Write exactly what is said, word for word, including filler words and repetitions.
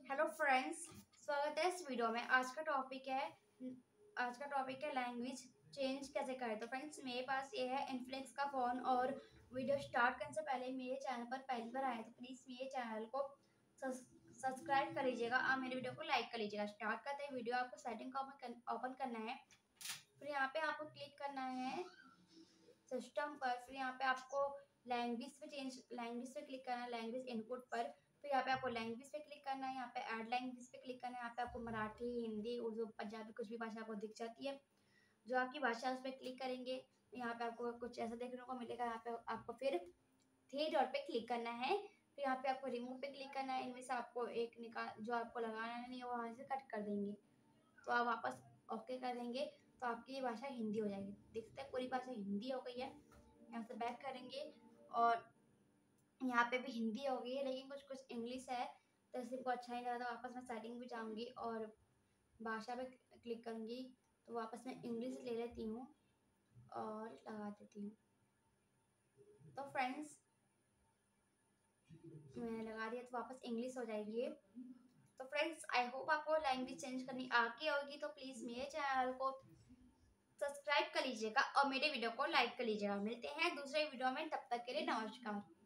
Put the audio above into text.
Hello friends, स्वागत है इस वीडियो में। आज का टॉपिक है आज का टॉपिक है लैंग्वेज चेंज कैसे करें। तो फ्रेंड्स, मेरे पास ये है इन्फ्लुएंस का फ़ोन और वीडियो स्टार्ट करने से पहले मेरे चैनल पर पहली बार आए तो प्लीज़ मेरे चैनल को सब्सक्राइब कर लीजिएगा और मेरे वीडियो को लाइक कर लीजिएगा। स्टार्ट करते हैं वीडियो। आपको सेटिंग का ओपन करना है, फिर यहाँ पे आपको क्लिक करना है सिस्टम पर। फिर यहाँ पे आपको लैंग्वेज पे चेंज लैंग्वेज पे क्लिक करना है, लैंग्वेज इनपुट पर। फिर यहाँ पे आपको लैंग्वेज पे क्लिक करना है, यहाँ पे ऐड लैंग्वेज पे क्लिक करना है। यहाँ पे आपको मराठी, हिंदी, उर्दू, पंजाबी कुछ भी भाषा आपको दिख जाती है, जो आपकी भाषा है उस पर क्लिक करेंगे। यहाँ पे आपको कुछ ऐसा देखने को मिलेगा। यहाँ पे आपको फिर थ्री डॉट पे क्लिक करना है, फिर यहाँ पे आपको रिमूव पे क्लिक करना है। इनमें से आपको एक निकाल जो आपको लगाना नहीं है वो वहाँ से कट कर देंगे। तो आप वापस ओके कर देंगे तो आपकी ये भाषा हिंदी हो जाएगी। देखते हैं पूरी भाषा हिंदी हो गई है। यहाँ से बैक करेंगे और यहाँ पे भी हिंदी हो गई है, लेकिन कुछ कुछ इंग्लिश है तो इसलिए को अच्छा नहीं लगा। तो वापस मैं सेटिंग भी जाऊँगी और भाषा पे क्लिक करूँगी। तो वापस मैं इंग्लिश ले लेती हूँ और लगा देती हूँ। तो फ्रेंड्स, मैंने लगा दिया तो वापस इंग्लिश हो जाएगी। तो फ्रेंड्स, आई होप आपको लैंग्वेज चेंज करनी आती होगी। तो प्लीज़ मेरे चैनल को सब्सक्राइब कर लीजिएगा और मेरे वीडियो को लाइक कर लीजिएगा। मिलते हैं दूसरे वीडियो में, तब तक के लिए नमस्कार।